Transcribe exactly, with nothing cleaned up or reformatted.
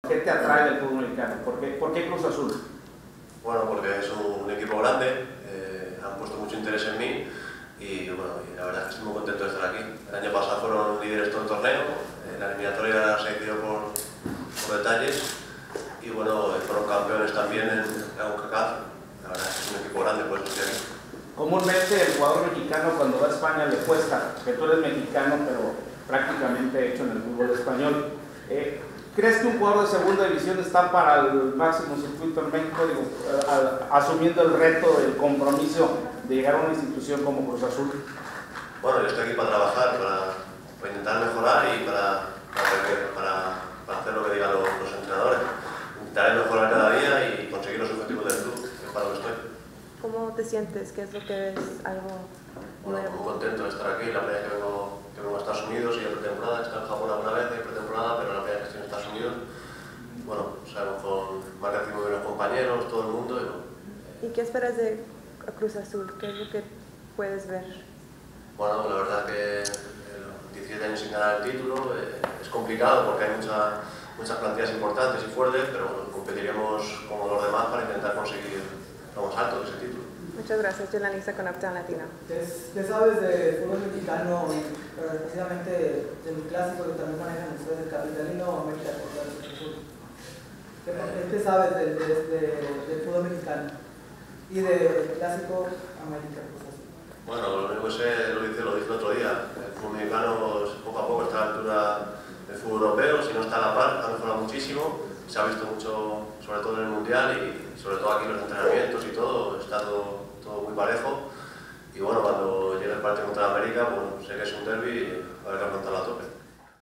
¿Qué te atrae del fútbol mexicano? ¿Por qué, ¿Por qué Cruz Azul? Bueno, porque es un equipo grande, eh, han puesto mucho interés en mí y, bueno, y la verdad es que estoy muy contento de estar aquí. El año pasado fueron líderes todo el torneo, eh, la eliminatoria se decidió por, por detalles y, bueno, fueron campeones también en la CONCACAF. La verdad es que es un equipo grande, pues estoy aquí. Comúnmente el jugador mexicano cuando va a España le cuesta, que tú eres mexicano pero prácticamente hecho en el fútbol español. Eh, ¿Crees que un jugador de segunda división está para el máximo circuito en México, digo, a, a, asumiendo el reto, el compromiso de llegar a una institución como Cruz Azul? Bueno, yo estoy aquí para trabajar, para, para intentar mejorar y para, para, para, para hacer lo que digan los, los entrenadores. Intentaré mejorar cada día y conseguir los objetivos del club, que es para lo que estoy. ¿Cómo te sientes? ¿Qué es lo que ves? Algo Bueno, nuevo. muy contento de estar aquí. La primera vez que vengo, que vengo a Estados Unidos y a pretemporada, he estado en Japón alguna vez, hay pretemporada, pero la primera vez que estoy en Estados Unidos, bueno, sabemos con más recibo de los compañeros, todo el mundo. Y, bueno, ¿Y qué esperas de Cruz Azul? ¿Qué es lo que puedes ver? Bueno, la verdad que diecisiete años sin ganar el título eh, es complicado porque hay mucha, muchas plantillas importantes y fuertes, pero bueno, competiremos como los demás para intentar conseguir lo más alto de ese título. Muchas gracias, yo Lisa con Uptown Latino. ¿Qué, ¿Qué sabes de fútbol mexicano, pero especialmente del clásico que también manejan ustedes, el capitalino América contra el Cruz Azul? ¿Qué, ¿Qué sabes del de, de, de fútbol mexicano y del clásico América Cruz Azul? Bueno, lo único que sé, lo dice, lo dice el otro día, el fútbol mexicano poco a poco está a la altura del fútbol europeo, si no está a la par, ha mejorado muchísimo, se ha visto mucho, sobre todo en el Mundial y sobre todo aquí los entrenamientos y todo, está todo, todo muy parejo. Y bueno, cuando llegue el partido contra América, pues sé que es un derbi y habrá que afrontarlo a tope.